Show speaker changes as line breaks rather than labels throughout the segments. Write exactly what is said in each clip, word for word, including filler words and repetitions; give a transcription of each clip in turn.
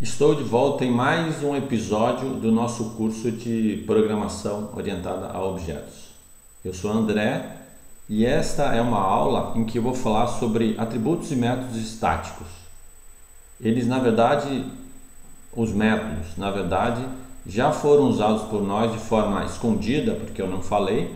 Estou de volta em mais um episódio do nosso curso de programação orientada a objetos. Eu sou André e esta é uma aula em que eu vou falar sobre atributos e métodos estáticos. Eles, na verdade, os métodos, na verdade, já foram usados por nós de forma escondida, porque eu não falei,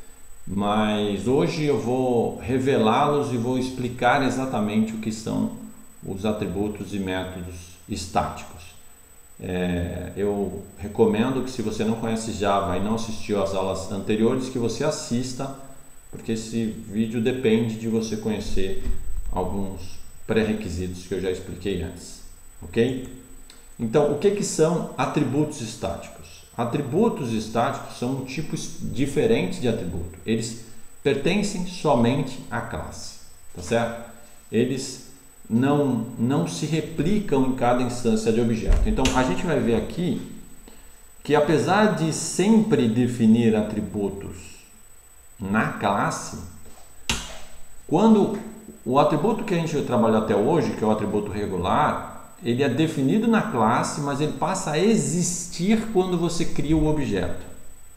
mas hoje eu vou revelá-los e vou explicar exatamente o que são os atributos e métodos estáticos. É, eu recomendo que, se você não conhece Java e não assistiu às aulas anteriores, que você assista, porque esse vídeo depende de você conhecer alguns pré-requisitos que eu já expliquei antes, ok? Então, o que que são atributos estáticos? Atributos estáticos são um tipo diferente de atributo. Eles pertencem somente à classe, tá certo? Eles não, não se replicam em cada instância de objeto. Então, a gente vai ver aqui que, apesar de sempre definir atributos na classe, quando o atributo que a gente trabalhou até hoje, que é o atributo regular, ele é definido na classe, mas ele passa a existir quando você cria o objeto.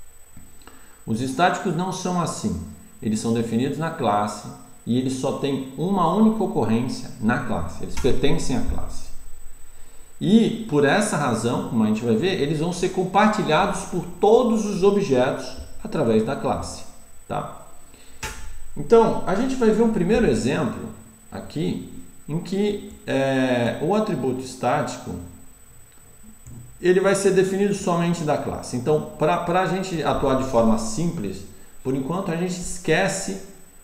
Os estáticos não são assim. Eles são definidos na classe e eles só têm uma única ocorrência na classe. Eles pertencem à classe. E, por essa razão, como a gente vai ver, eles vão ser compartilhados por todos os objetos através da classe, tá? Então, a gente vai ver um primeiro exemplo aqui em que é, o atributo estático ele vai ser definido somente da classe. Então, para a gente atuar de forma simples, por enquanto a gente esquece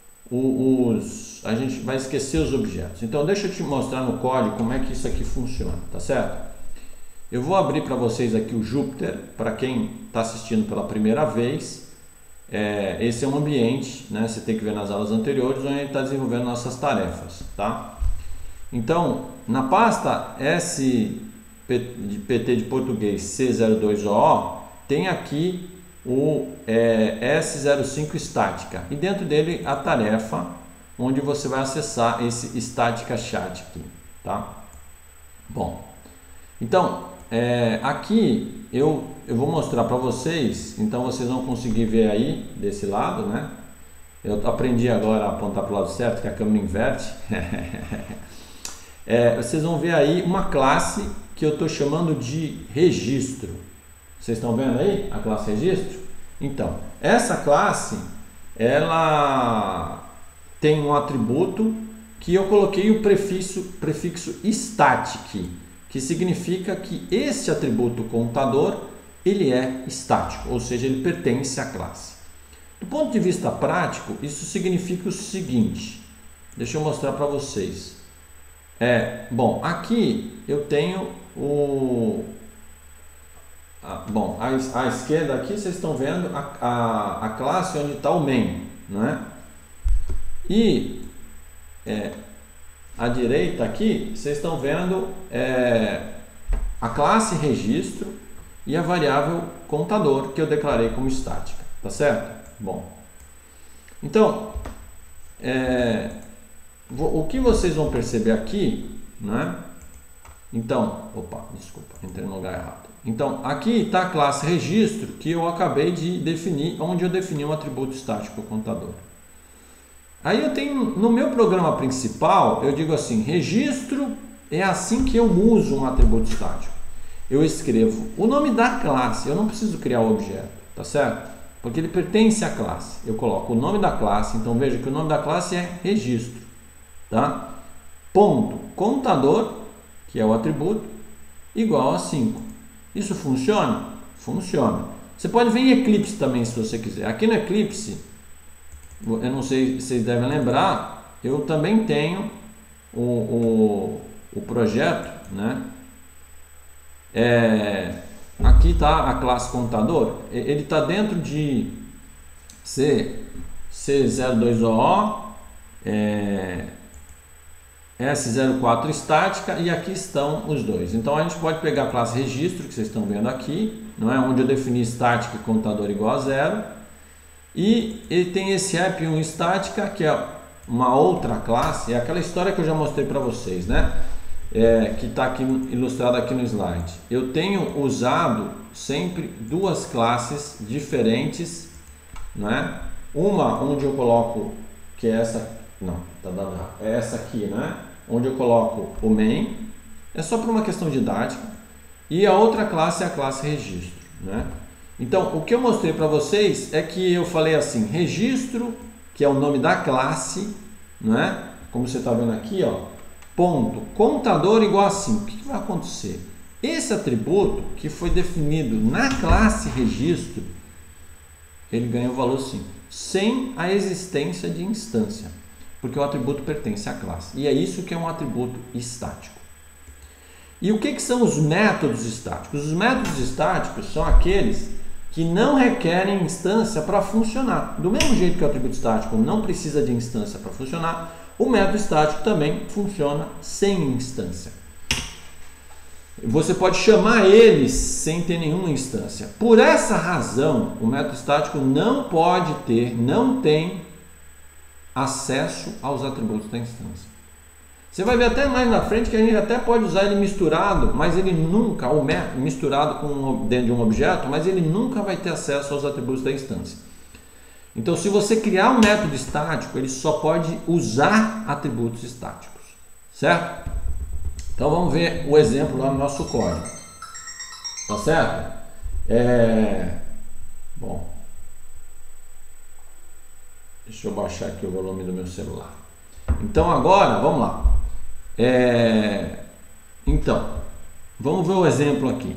os, a gente vai esquecer os objetos. Então, deixa eu te mostrar no código como é que isso aqui funciona, tá certo? Eu vou abrir para vocês aqui o Jupyter, para quem está assistindo pela primeira vez. É, esse é um ambiente, né? Você tem que ver nas aulas anteriores, onde a gente está desenvolvendo nossas tarefas, tá? Então, na pasta S de P T de português C zero dois O O, tem aqui o é, S zero cinco estática e dentro dele a tarefa onde você vai acessar esse estática chat aqui, tá? Bom, então é, aqui eu, eu vou mostrar para vocês, então vocês vão conseguir ver aí desse lado, né? Eu aprendi agora a apontar para o lado certo, que a câmera inverte. É, vocês vão ver aí uma classe que eu estou chamando de registro. Vocês estão vendo aí a classe registro? Então, essa classe ela tem um atributo que eu coloquei o prefixo, prefixo static, que significa que esse atributo contador ele é estático, ou seja, ele pertence à classe. Do ponto de vista prático, isso significa o seguinte, deixa eu mostrar para vocês. É, bom, aqui eu tenho o... A, bom, à, à esquerda aqui vocês estão vendo a, a, a classe onde está o main, né? E é, à direita aqui vocês estão vendo é, a classe registro e a variável contador que eu declarei como estática, tá certo? Bom, então... É, o que vocês vão perceber aqui, né? Então, opa, desculpa, entrei no lugar errado. Então, aqui está a classe registro que eu acabei de definir, onde eu defini um atributo estático contador. Aí eu tenho, no meu programa principal, eu digo assim, registro é assim que eu uso um atributo estático. Eu escrevo o nome da classe, eu não preciso criar o objeto, tá certo? Porque ele pertence à classe. Eu coloco o nome da classe, então veja que o nome da classe é registro. Tá? Ponto contador, que é o atributo, igual a cinco. Isso funciona? Funciona. Você pode ver em Eclipse também, se você quiser. Aqui no Eclipse, eu não sei se vocês devem lembrar, eu também tenho o, o, o projeto, né? É, aqui está a classe contador. Ele está dentro de C, C zero dois O O, é, S zero quatro estática e aqui estão os dois. Então a gente pode pegar a classe registro que vocês estão vendo aqui, não é, onde eu defini estática e contador igual a zero, e ele tem esse app um estática que é uma outra classe, é aquela história que eu já mostrei para vocês, né? é, que está aqui ilustrado aqui no slide. Eu tenho usado sempre duas classes diferentes, né? Uma onde eu coloco, que é essa, não, tá dando errado, é essa aqui, né? Onde eu coloco o main, é só por uma questão didática, e a outra classe é a classe registro, né? Então, o que eu mostrei para vocês é que eu falei assim, registro, que é o nome da classe, né? Como você está vendo aqui, ó, ponto, contador igual a cinco. O que, que vai acontecer? Esse atributo que foi definido na classe registro, ele ganha o valor cinco, sem a existência de instância, porque o atributo pertence à classe. E é isso que é um atributo estático. E o que, que são os métodos estáticos? Os métodos estáticos são aqueles que não requerem instância para funcionar. Do mesmo jeito que o atributo estático não precisa de instância para funcionar, o método estático também funciona sem instância. Você pode chamar eles sem ter nenhuma instância. Por essa razão, o método estático não pode ter, não tem acesso aos atributos da instância. Você vai ver até mais na frente que a gente até pode usar ele misturado, mas ele nunca, ou misturado com, dentro de um objeto, mas ele nunca vai ter acesso aos atributos da instância. Então, se você criar um método estático, ele só pode usar atributos estáticos, certo? Então, vamos ver o exemplo lá no nosso código, tá certo? É... Bom, deixa eu baixar aqui o volume do meu celular. Então, agora, vamos lá. É... Então, vamos ver o exemplo aqui.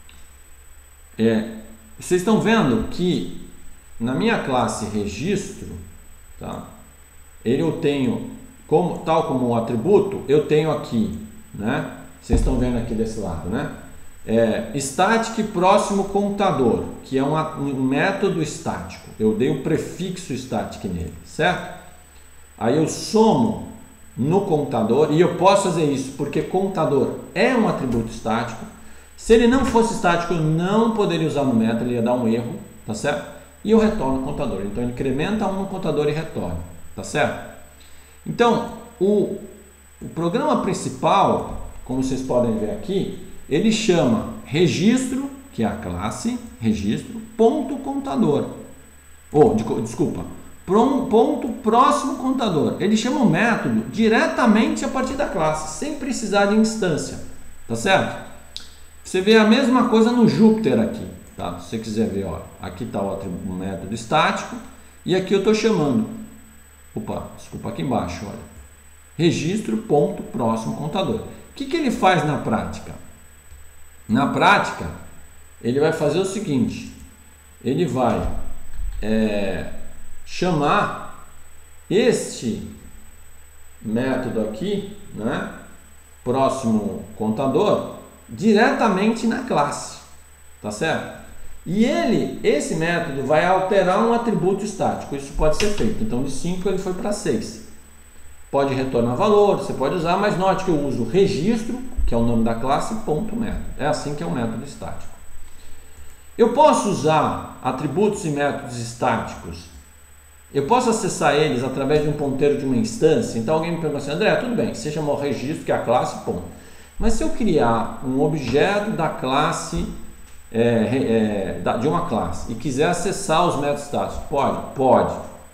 É... Vocês estão vendo que na minha classe registro, tá? Ele eu tenho, como, tal como um atributo, eu tenho aqui, né? Vocês estão vendo aqui desse lado, né? É, static próximo contador, que é uma, um método estático. Eu dei o prefixo static nele, certo? Aí eu somo no contador, e eu posso fazer isso porque contador é um atributo estático. Se ele não fosse estático, eu não poderia usar no método, ele ia dar um erro, tá certo? E eu retorno o contador. Então, ele incrementa um no contador e retorna. Tá certo? Então, o, o programa principal, como vocês podem ver aqui, ele chama registro, que é a classe, registro, ponto contador. Ou, oh, desculpa, ponto próximo contador. Ele chama o método diretamente a partir da classe, sem precisar de instância. Tá certo? Você vê a mesma coisa no Jupyter aqui. Tá? Se você quiser ver, ó, aqui está o método estático e aqui eu estou chamando, opa, desculpa, aqui embaixo, olha, registro ponto próximo contador. O que, que ele faz na prática? Na prática, ele vai fazer o seguinte, ele vai é, chamar este método aqui, né, próximo contador, diretamente na classe, tá certo? E ele, esse método vai alterar um atributo estático. Isso pode ser feito. Então, de cinco ele foi para seis. Pode retornar valor, você pode usar, mas note que eu uso registro, que é o nome da classe, ponto método. É assim que é o método estático. Eu posso usar atributos e métodos estáticos. Eu posso acessar eles através de um ponteiro de uma instância. Então, alguém me pergunta assim, André, tudo bem, você chamou registro, que é a classe, ponto. Mas se eu criar um objeto da classe... É, é, de uma classe e quiser acessar os métodos estáticos, pode? Pode.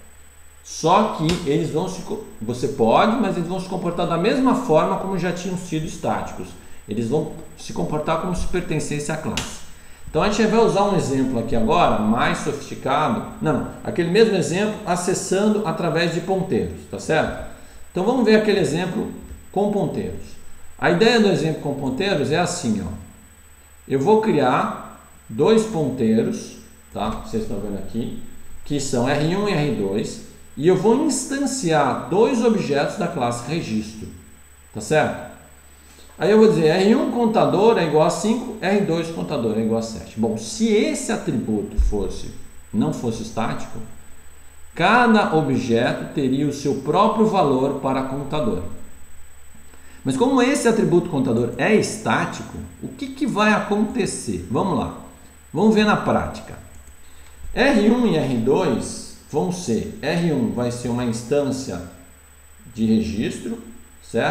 Só que eles vão se... Você pode, mas eles vão se comportar da mesma forma como já tinham sido estáticos. Eles vão se comportar como se pertencesse à classe. Então a gente vai usar um exemplo aqui agora, mais sofisticado. Não, aquele mesmo exemplo acessando através de ponteiros, tá certo? Então vamos ver aquele exemplo com ponteiros. A ideia do exemplo com ponteiros é assim, ó. Eu vou criar dois ponteiros, tá? Vocês estão vendo aqui, que são R um e R dois, e eu vou instanciar dois objetos da classe registro, tá certo? Aí eu vou dizer R um contador é igual a cinco, R dois contador é igual a sete. Bom, se esse atributo fosse, não fosse estático, cada objeto teria o seu próprio valor para contador. Mas como esse atributo contador é estático, o que, que vai acontecer? Vamos lá, vamos ver na prática. R um e R dois vão ser, R um vai ser uma instância de registro, certo?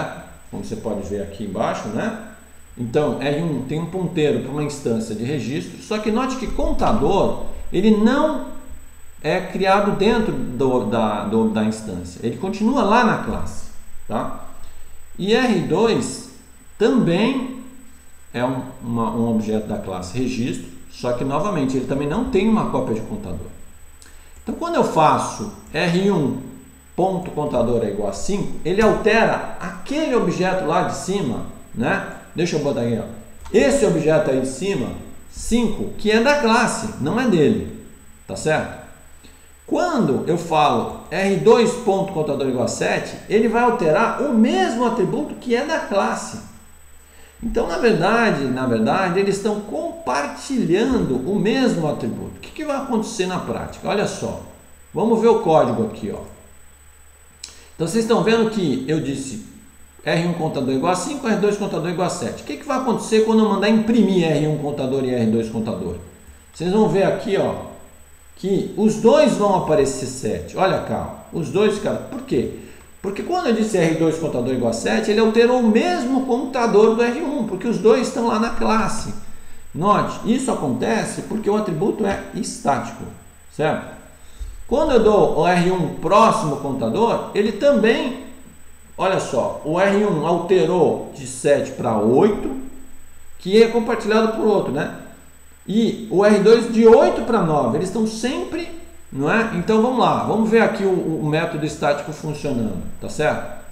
como você pode ver aqui embaixo, né? Então, R um tem um ponteiro para uma instância de registro, só que note que contador, ele não é criado dentro do, da, do, da instância, ele continua lá na classe, tá? E R dois também é um, uma, um objeto da classe registro, só que novamente ele também não tem uma cópia de contador. Então, quando eu faço R um ponto contador é igual a cinco, ele altera aquele objeto lá de cima, né? Deixa eu botar aqui, ó. Esse objeto aí de cima, cinco, que é da classe, não é dele, tá certo? Quando eu falo R dois ponto contador igual a sete, ele vai alterar o mesmo atributo que é da classe. Então, na verdade, na verdade, eles estão compartilhando o mesmo atributo. O que, que vai acontecer na prática? Olha só, vamos ver o código aqui, ó. Então, vocês estão vendo que eu disse R um contador igual a cinco, R dois contador igual a sete. O que, que vai acontecer quando eu mandar imprimir R um contador e R dois contador? Vocês vão ver aqui, ó, que os dois vão aparecer sete. Olha cá, os dois, cara, por quê? Porque quando eu disse R dois contador igual a sete, ele alterou o mesmo contador do R um, porque os dois estão lá na classe. Note, isso acontece porque o atributo é estático, certo? Quando eu dou o R um próximo contador, ele também, olha só, o R um alterou de sete para oito, que é compartilhado por outro, né? E o R dois de oito para nove, eles estão sempre, não é? Então vamos lá, vamos ver aqui o, o método estático funcionando, tá certo?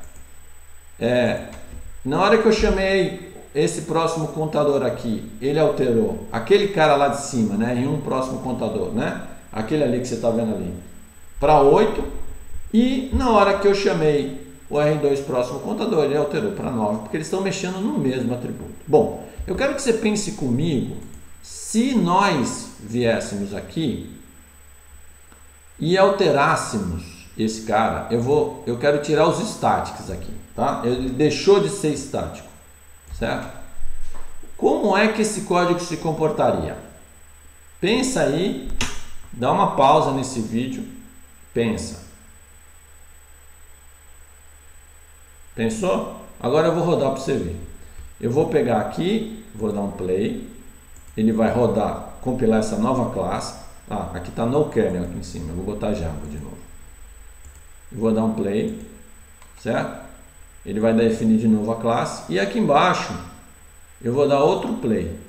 É, na hora que eu chamei esse próximo contador aqui, ele alterou aquele cara lá de cima, né? R um próximo contador, né? Aquele ali que você está vendo ali, para oito, e na hora que eu chamei o R dois próximo contador, ele alterou para nove, porque eles estão mexendo no mesmo atributo. Bom, eu quero que você pense comigo, se nós viéssemos aqui e alterássemos esse cara, eu vou, eu quero tirar os statics aqui, tá? Ele deixou de ser estático, certo? Como é que esse código se comportaria? Pensa aí, dá uma pausa nesse vídeo, pensa. Pensou? Agora eu vou rodar para você ver. Eu vou pegar aqui, vou dar um play, ele vai rodar, compilar essa nova classe. Ah, aqui está no kernel aqui em cima, eu vou botar Java de novo. Eu vou dar um play, certo? Ele vai definir de novo a classe e aqui embaixo eu vou dar outro play.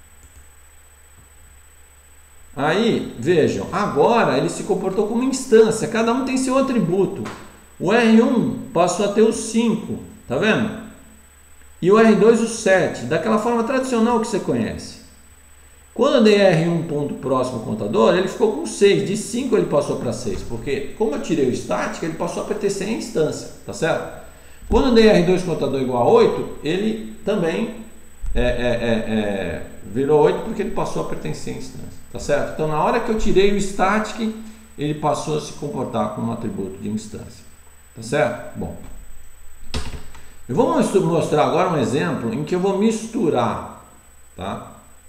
Aí, vejam, agora ele se comportou como instância, cada um tem seu atributo. O R um passou a ter o cinco, tá vendo? E o R dois o sete, daquela forma tradicional que você conhece. Quando eu dei R um ponto próximo contador, ele ficou com seis, de cinco ele passou para seis, porque como eu tirei o estático, ele passou a pertencer à instância, tá certo? Quando eu dei R dois contador igual a oito, ele também é, é, é, é, virou oito porque ele passou a pertencer à instância, tá certo? Então na hora que eu tirei o static, ele passou a se comportar como um atributo de instância, tá certo? Bom, eu vou mostrar agora um exemplo em que eu vou misturar, tá?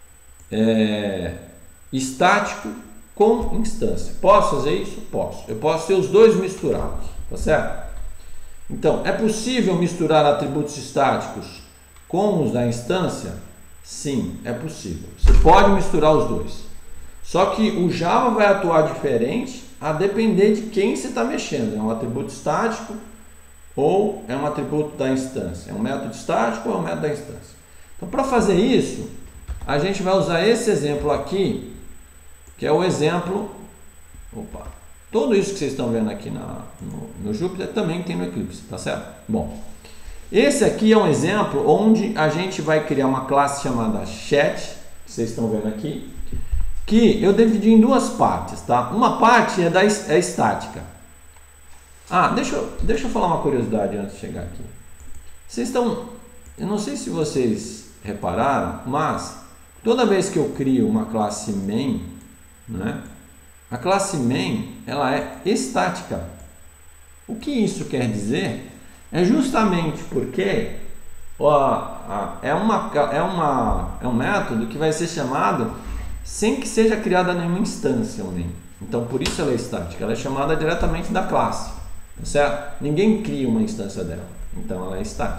É, estático com instância. Posso fazer isso? Posso. Eu posso ter os dois misturados, tá certo? Então, é possível misturar atributos estáticos com os da instância? Sim, é possível. Você pode misturar os dois. Só que o Java vai atuar diferente a depender de quem você está mexendo. É um atributo estático ou é um atributo da instância? É um método estático ou é um método da instância? Então, para fazer isso, a gente vai usar esse exemplo aqui, que é o exemplo... Opa! Tudo isso que vocês estão vendo aqui na, no, no Jupyter também tem no Eclipse, tá certo? Bom, esse aqui é um exemplo onde a gente vai criar uma classe chamada chat, que vocês estão vendo aqui, que eu dividi em duas partes, tá? Uma parte é, da, é estática. Ah, deixa eu, deixa eu falar uma curiosidade antes de chegar aqui. Vocês estão... Eu não sei se vocês repararam, mas toda vez que eu crio uma classe main, né, a classe main ela é estática. O que isso quer dizer? É justamente porque ó, a, é, uma, é, uma, é um método que vai ser chamado sem que seja criada nenhuma instância ou nem. Então por isso ela é estática, ela é chamada diretamente da classe, tá certo? Ninguém cria uma instância dela, então ela é estática.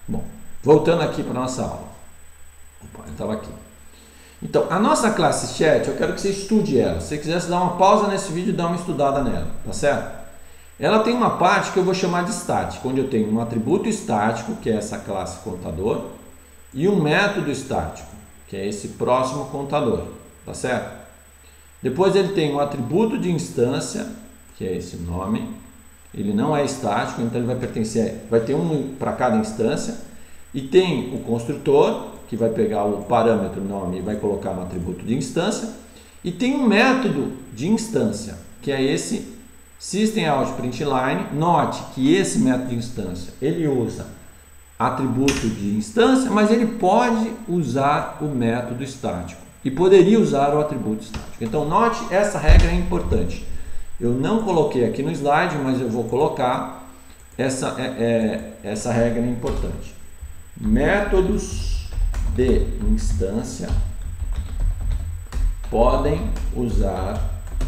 Bom, voltando aqui para a nossa aula. Opa, eu estava aqui. Então, a nossa classe chat, eu quero que você estude ela. Se você quiser dar uma pausa nesse vídeo e dar uma estudada nela, tá certo? Ela tem uma parte que eu vou chamar de estática, onde eu tenho um atributo estático, que é essa classe contador, e um método estático, que é esse próximo contador, tá certo? Depois ele tem um atributo de instância, que é esse nome. Ele não é estático, então ele vai pertencer, vai ter um para cada instância. E tem o construtor, que vai pegar o parâmetro nome e vai colocar no atributo de instância. E tem um método de instância, que é esse SystemOut.println. Note que esse método de instância, ele usa atributo de instância, mas ele pode usar o método estático. E poderia usar o atributo estático. Então, note, essa regra é importante. Eu não coloquei aqui no slide, mas eu vou colocar. Essa, é, é, essa regra é importante. Métodos de instância podem usar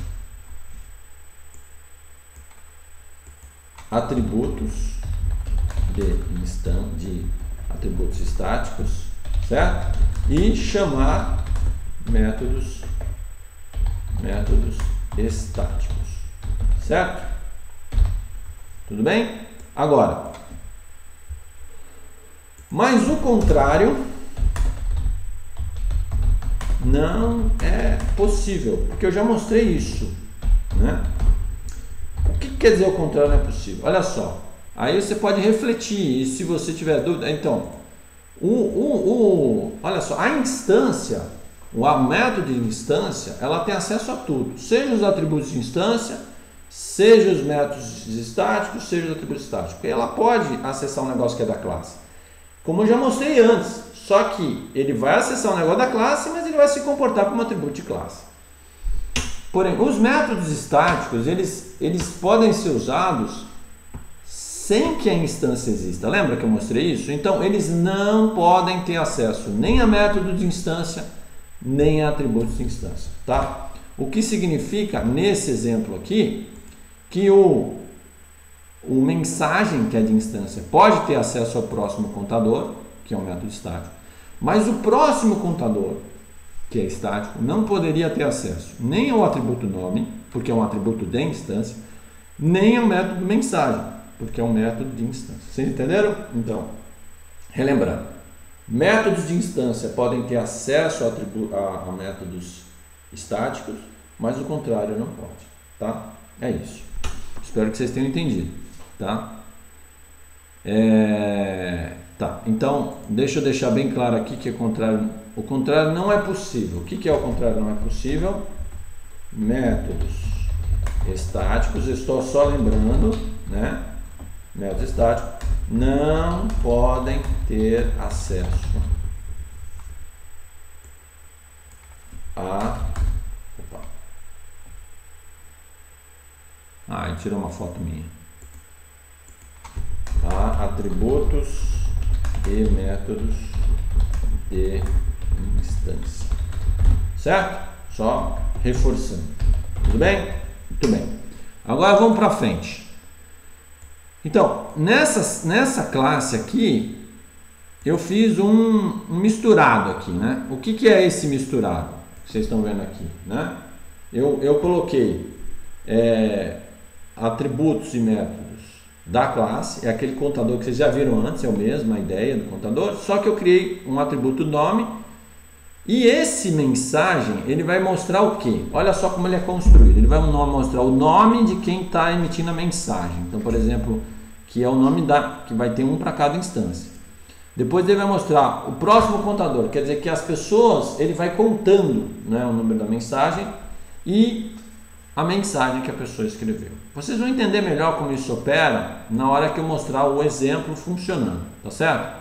atributos de, instan de atributos estáticos, certo? E chamar métodos métodos estáticos, certo? Tudo bem? Agora, mas o contrário não é possível, porque eu já mostrei isso, né? O que quer dizer o contrário não é possível? Olha só, aí você pode refletir, e se você tiver dúvida, então, o, o, o, olha só, a instância, o método de instância, ela tem acesso a tudo, seja os atributos de instância, seja os métodos estáticos, seja os atributos estáticos. Ela pode acessar um negócio que é da classe, como eu já mostrei antes, só que ele vai acessar o negócio da classe, mas ele vai se comportar como atributo de classe. Porém, os métodos estáticos, eles, eles podem ser usados sem que a instância exista. Lembra que eu mostrei isso? Então, eles não podem ter acesso nem a método de instância, nem a atributos de instância, tá? O que significa, nesse exemplo aqui, que o, o mensagem, que é de instância, pode ter acesso ao próximo contador, que é um método estático, mas o próximo contador, que é estático, não poderia ter acesso nem ao atributo nome, porque é um atributo de instância, nem ao método mensagem, porque é um método de instância. Vocês entenderam? Então, relembrando, métodos de instância podem ter acesso a, a, a métodos estáticos, mas o contrário não pode, tá? É isso. Espero que vocês tenham entendido, tá? É... Tá, então, deixa eu deixar bem claro aqui que é contrário, o contrário não é possível. O que, que é o contrário não é possível? Métodos estáticos, estou só lembrando, né? Métodos estáticos não podem ter acesso a... Opa. Ah, ele tirou uma foto minha. A atributos e métodos de instância, certo? Só reforçando, tudo bem? Muito bem. Agora vamos para frente. Então, nessa, nessa classe aqui, eu fiz um, um misturado aqui, né? O que, que é esse misturado? Que vocês estão vendo aqui, né? Eu, eu coloquei é, atributos e métodos da classe, é aquele contador que vocês já viram antes, é o mesmo, a ideia do contador, só que eu criei um atributo nome, e esse mensagem, ele vai mostrar o quê? Olha só como ele é construído, ele vai mostrar o nome de quem está emitindo a mensagem, então, por exemplo, que é o nome da, que vai ter um para cada instância. Depois ele vai mostrar o próximo contador, quer dizer que as pessoas, ele vai contando, né, o número da mensagem e a mensagem que a pessoa escreveu. Vocês vão entender melhor como isso opera na hora que eu mostrar o exemplo funcionando, tá certo?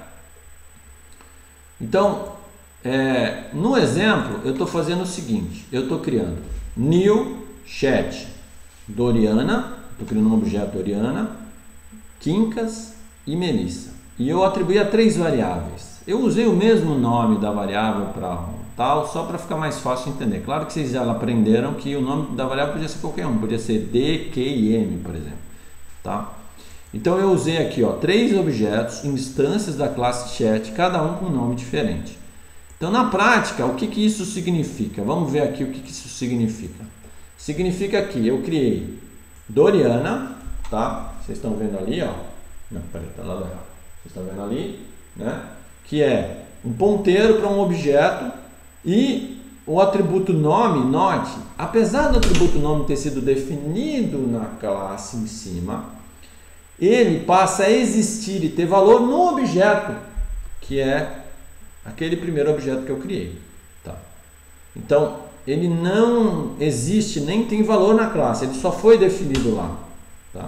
Então, é, no exemplo, eu estou fazendo o seguinte, eu estou criando new chat Doriana, estou criando um objeto Doriana, Quincas e Melissa. E eu atribuí a três variáveis. Eu usei o mesmo nome da variável para tal, só para ficar mais fácil de entender. Claro que vocês já aprenderam que o nome da variável podia ser qualquer um, podia ser D, Q e M, por exemplo. Tá? Então eu usei aqui, ó, três objetos, instâncias da classe chat, cada um com um nome diferente. Então na prática, o que, que isso significa? Vamos ver aqui o que, que isso significa. Significa que eu criei Doriana, tá? Vocês estão vendo ali, ó. Não, peraí, tá lá errado. Vocês estão vendo ali, né? Que é um ponteiro para um objeto e o atributo nome, note, apesar do atributo nome ter sido definido na classe em cima, ele passa a existir e ter valor no objeto, que é aquele primeiro objeto que eu criei. Tá? Então, ele não existe nem tem valor na classe, ele só foi definido lá. Tá?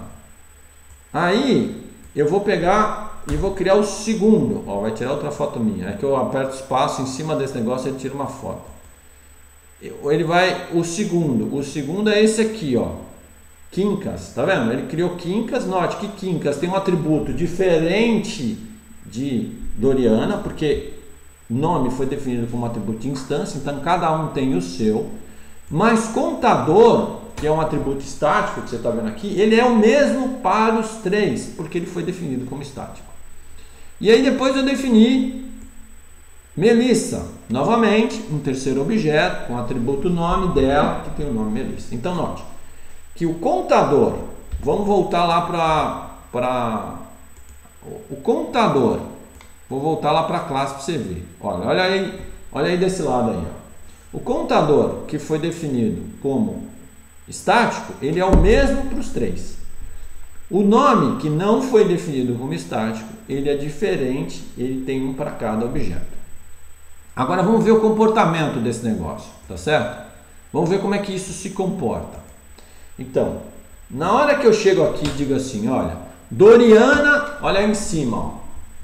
Aí, eu vou pegar e vou criar o segundo. Ó, vai tirar outra foto minha. É que eu aperto espaço em cima desse negócio e ele tira uma foto. Ele vai, o segundo. O segundo é esse aqui, ó. Quincas, tá vendo? Ele criou Quincas. Note que Quincas tem um atributo diferente de Doriana, porque nome foi definido como atributo de instância, então cada um tem o seu. Mas contador, que é um atributo estático, que você está vendo aqui, ele é o mesmo para os três, porque ele foi definido como estático. E aí depois eu defini Melissa, novamente, um terceiro objeto, com o atributo nome dela, que tem o nome Melissa. Então note que o contador, vamos voltar lá para o contador, vou voltar lá para a classe para você ver. Olha, olha aí, olha aí desse lado aí. Ó. O contador que foi definido como estático, ele é o mesmo para os três. O nome que não foi definido como estático, ele é diferente, ele tem um para cada objeto. Agora vamos ver o comportamento desse negócio, tá certo? Vamos ver como é que isso se comporta. Então, na hora que eu chego aqui e digo assim, olha, Doriana, olha aí em cima, ó,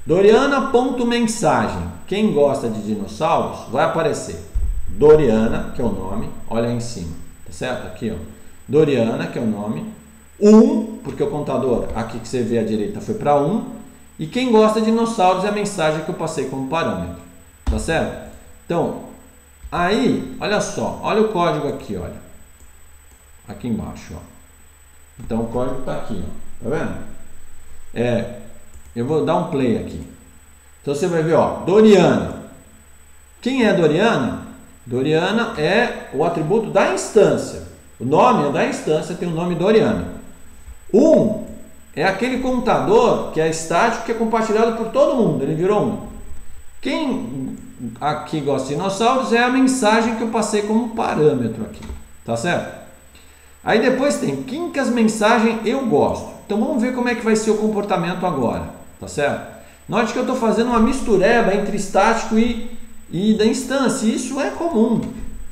Doriana.mensagem. Quem gosta de dinossauros vai aparecer Doriana, que é o nome, olha aí em cima, tá certo? Aqui, ó, Doriana, que é o nome, um, porque o contador aqui que você vê à direita foi para um, e quem gosta de dinossauros é a mensagem que eu passei como parâmetro, tá certo? Então, aí, olha só, olha o código aqui, olha. Aqui embaixo, ó. Então o código está aqui, ó. Tá vendo? É, eu vou dar um play aqui. Então você vai ver, ó, Doriana. Quem é Doriana? Doriana é o atributo da instância. O nome é da instância, tem o nome Doriana. um é aquele contador que é estático, que é compartilhado por todo mundo. Ele virou um. Quem aqui gosta de dinossauros é a mensagem que eu passei como parâmetro aqui. Tá certo? Aí depois tem Quincas mensagem eu gosto. Então vamos ver como é que vai ser o comportamento agora, tá certo? Note que eu estou fazendo uma mistureba entre estático e, e da instância. Isso é comum.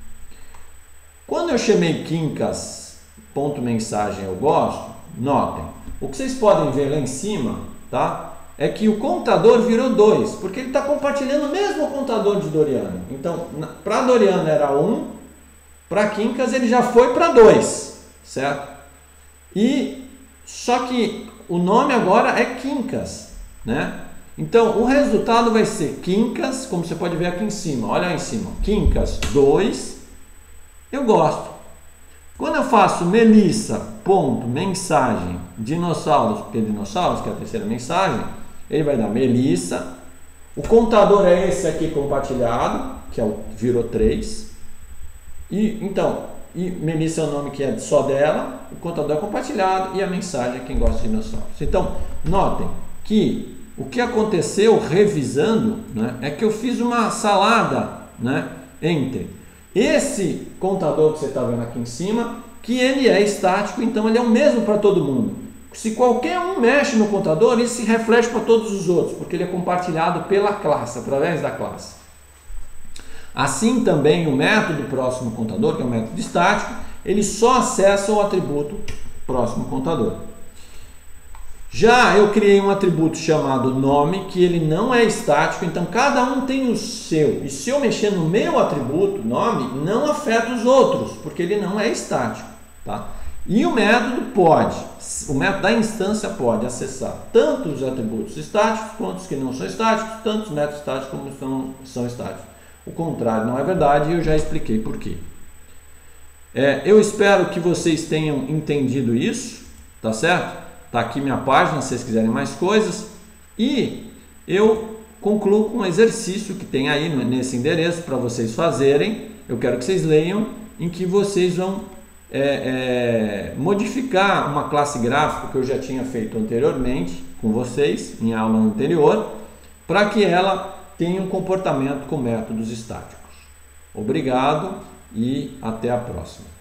Quando eu chamei Quincas.mensagem eu gosto, notem, o que vocês podem ver lá em cima, tá? É que o contador virou dois, porque ele está compartilhando o mesmo contador de Doriana. Então, para Doriana era um, para Quincas ele já foi para dois. Certo? E só que o nome agora é Quincas, né? Então o resultado vai ser Quincas, como você pode ver aqui em cima, olha aí em cima, Quincas dois, eu gosto. Quando eu faço Melissa, ponto, mensagem, dinossauros, porque dinossauros, que é a terceira mensagem, ele vai dar Melissa, o contador é esse aqui compartilhado, que é o, virou três, e então e Melissa é o nome que é só dela, o contador é compartilhado e a mensagem é quem gosta de dinossauros. Então, notem que o que aconteceu revisando, né, é que eu fiz uma salada, né, entre esse contador que você está vendo aqui em cima, que ele é estático, então ele é o mesmo para todo mundo. Se qualquer um mexe no contador, ele se reflete para todos os outros, porque ele é compartilhado pela classe, através da classe. Assim também o método próximo contador, que é o método estático, ele só acessa o atributo próximo contador. Já eu criei um atributo chamado nome, que ele não é estático, então cada um tem o seu. E se eu mexer no meu atributo, nome, não afeta os outros, porque ele não é estático. Tá? E o método pode, o método da instância pode acessar tanto os atributos estáticos quanto os que não são estáticos, tanto os métodos estáticos como os que não são estáticos. O contrário não é verdade e eu já expliquei por quê. É, eu espero que vocês tenham entendido isso, tá certo? Tá aqui minha página, se vocês quiserem mais coisas. E eu concluo com um exercício que tem aí nesse endereço para vocês fazerem. Eu quero que vocês leiam, em que vocês vão é, é, modificar uma classe gráfica que eu já tinha feito anteriormente com vocês, em aula anterior, para que ela tenha um comportamento com métodos estáticos. Obrigado e até a próxima.